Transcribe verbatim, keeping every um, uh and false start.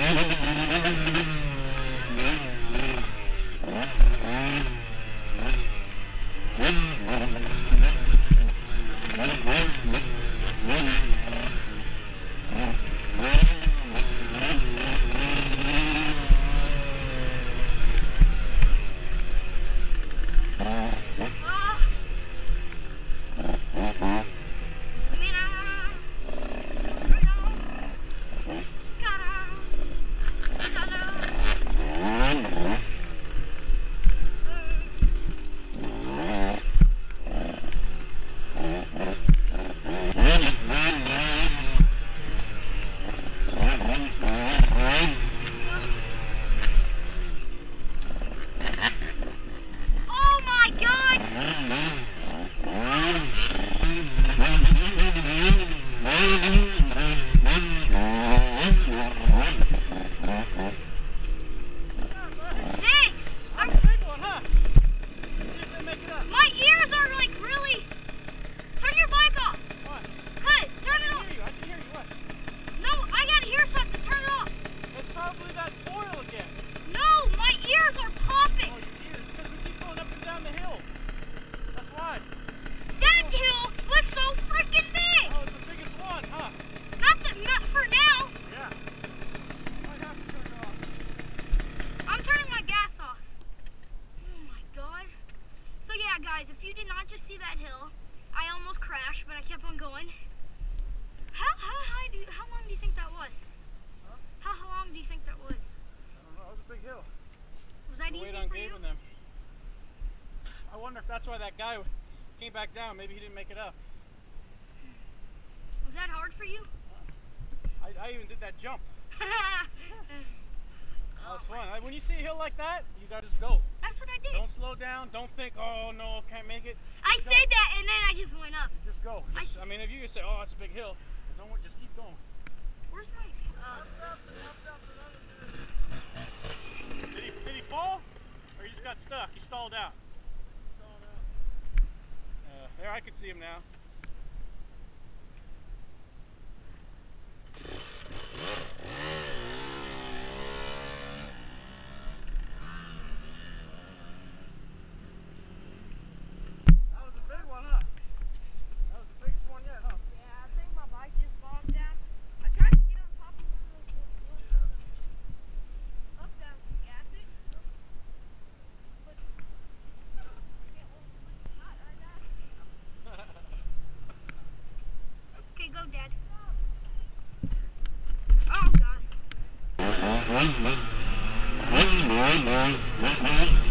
Guys, if you did not just see that hill, I almost crashed, but I kept on going. How how high do you, how long do you think that was? Huh? How, how long do you think that was? I don't know. It was a big hill. Was that easy for you? Them. I wonder if that's why that guy came back down. Maybe he didn't make it up. Was that hard for you? I, I even did that jump. That was fun. When you see a hill like that, you gotta just go. That's what I did. Don't slow down. Don't think, oh no, can't make it. Just I go. said that and then I just went up. You just go. Just, I, I mean, if you just say, oh, it's a big hill, don't just keep going. Where's my? Uh, did he did he fall, or he just got stuck? He stalled out. Stalled out. Uh, there, I can see him now. Okay, go, Dad. Oh, God.